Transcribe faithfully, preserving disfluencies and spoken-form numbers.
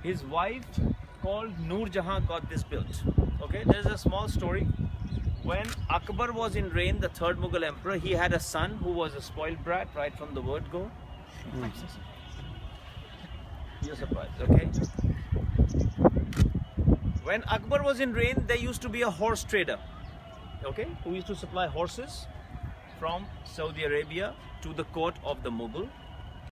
His wife called Noor Jahan got this built. Okay, there's a small story. When Akbar was in reign, the third Mughal emperor, he had a son who was a spoiled brat right from the word go. Mm. You're surprised, okay? When Akbar was in reign, there used to be a horse trader, okay, who used to supply horses from Saudi Arabia to the court of the Mughal.